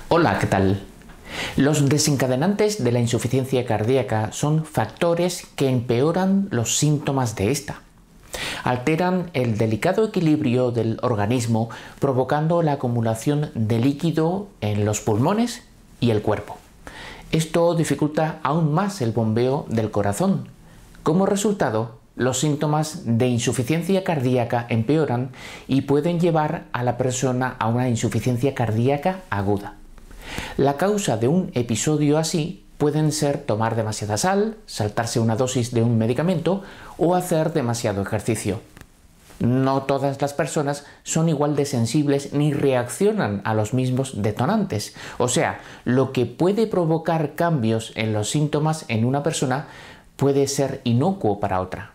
Hola, ¿qué tal? Los desencadenantes de la insuficiencia cardíaca son factores que empeoran los síntomas de esta. Alteran el delicado equilibrio del organismo, provocando la acumulación de líquido en los pulmones y el cuerpo. Esto dificulta aún más el bombeo del corazón. Como resultado, los síntomas de insuficiencia cardíaca empeoran y pueden llevar a la persona a una insuficiencia cardíaca aguda. La causa de un episodio así pueden ser tomar demasiada sal, saltarse una dosis de un medicamento o hacer demasiado ejercicio. No todas las personas son igual de sensibles ni reaccionan a los mismos detonantes. O sea, lo que puede provocar cambios en los síntomas en una persona puede ser inocuo para otra.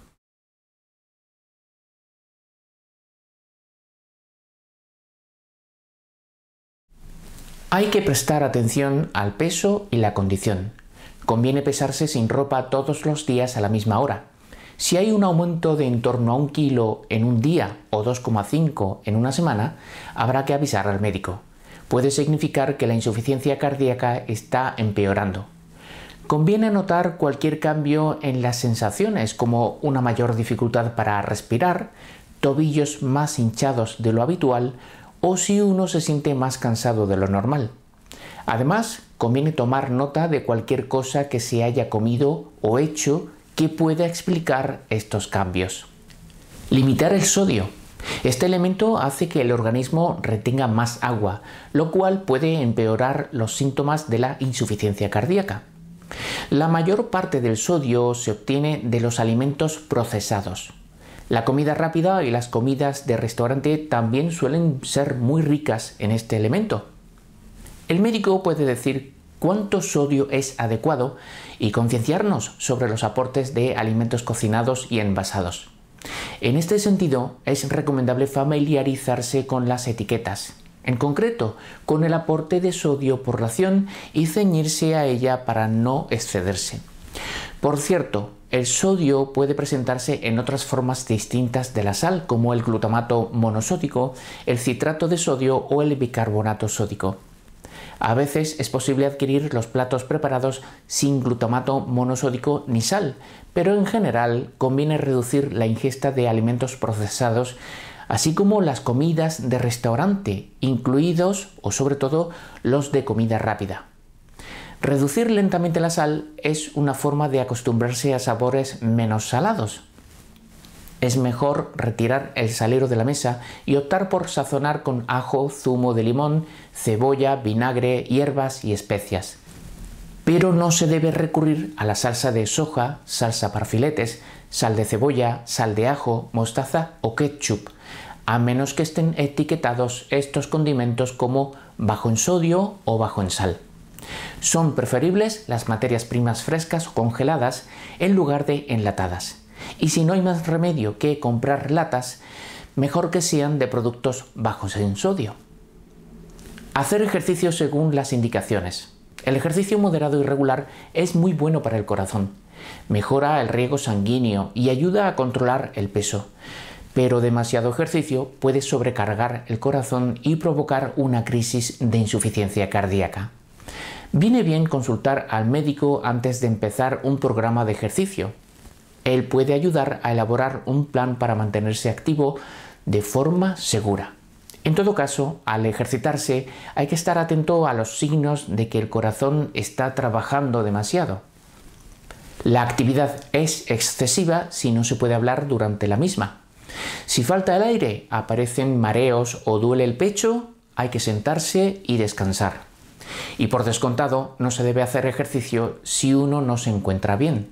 Hay que prestar atención al peso y la condición. Conviene pesarse sin ropa todos los días a la misma hora. Si hay un aumento de en torno a 1 kilo en un día o 2,5 en una semana, habrá que avisar al médico. Puede significar que la insuficiencia cardíaca está empeorando. Conviene notar cualquier cambio en las sensaciones, como una mayor dificultad para respirar, tobillos más hinchados de lo habitual o si uno se siente más cansado de lo normal. Además, conviene tomar nota de cualquier cosa que se haya comido o hecho que pueda explicar estos cambios. Limitar el sodio. Este elemento hace que el organismo retenga más agua, lo cual puede empeorar los síntomas de la insuficiencia cardíaca. La mayor parte del sodio se obtiene de los alimentos procesados. La comida rápida y las comidas de restaurante también suelen ser muy ricas en este elemento. El médico puede decir cuánto sodio es adecuado y concienciarnos sobre los aportes de alimentos cocinados y envasados. En este sentido, es recomendable familiarizarse con las etiquetas, en concreto con el aporte de sodio por ración y ceñirse a ella para no excederse. Por cierto, el sodio puede presentarse en otras formas distintas de la sal, como el glutamato monosódico, el citrato de sodio o el bicarbonato sódico. A veces es posible adquirir los platos preparados sin glutamato monosódico ni sal, pero en general conviene reducir la ingesta de alimentos procesados, así como las comidas de restaurante, incluidos o sobre todo los de comida rápida. Reducir lentamente la sal es una forma de acostumbrarse a sabores menos salados. Es mejor retirar el salero de la mesa y optar por sazonar con ajo, zumo de limón, cebolla, vinagre, hierbas y especias. Pero no se debe recurrir a la salsa de soja, salsa para filetes, sal de cebolla, sal de ajo, mostaza o ketchup, a menos que estén etiquetados estos condimentos como bajo en sodio o bajo en sal. Son preferibles las materias primas frescas o congeladas en lugar de enlatadas. Y si no hay más remedio que comprar latas, mejor que sean de productos bajos en sodio. Hacer ejercicio según las indicaciones. El ejercicio moderado y regular es muy bueno para el corazón. Mejora el riego sanguíneo y ayuda a controlar el peso. Pero demasiado ejercicio puede sobrecargar el corazón y provocar una crisis de insuficiencia cardíaca. Viene bien consultar al médico antes de empezar un programa de ejercicio. Él puede ayudar a elaborar un plan para mantenerse activo de forma segura. En todo caso, al ejercitarse hay que estar atento a los signos de que el corazón está trabajando demasiado. La actividad es excesiva si no se puede hablar durante la misma. Si falta el aire, aparecen mareos o duele el pecho, hay que sentarse y descansar. Y por descontado, no se debe hacer ejercicio si uno no se encuentra bien.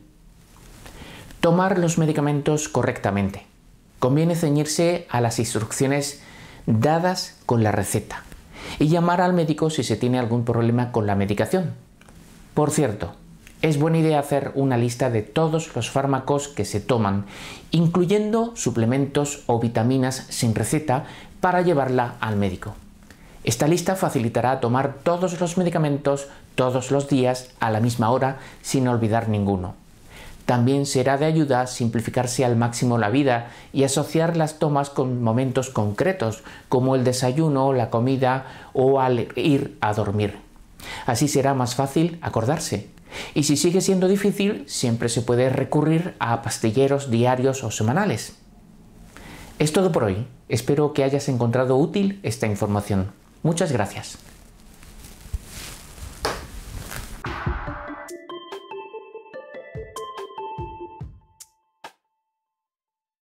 Tomar los medicamentos correctamente. Conviene ceñirse a las instrucciones dadas con la receta y llamar al médico si se tiene algún problema con la medicación. Por cierto, es buena idea hacer una lista de todos los fármacos que se toman, incluyendo suplementos o vitaminas sin receta, para llevarla al médico. Esta lista facilitará tomar todos los medicamentos todos los días a la misma hora sin olvidar ninguno. También será de ayuda simplificarse al máximo la vida y asociar las tomas con momentos concretos, como el desayuno, la comida o al ir a dormir. Así será más fácil acordarse. Y si sigue siendo difícil, siempre se puede recurrir a pastilleros diarios o semanales. Es todo por hoy. Espero que hayas encontrado útil esta información. Muchas gracias.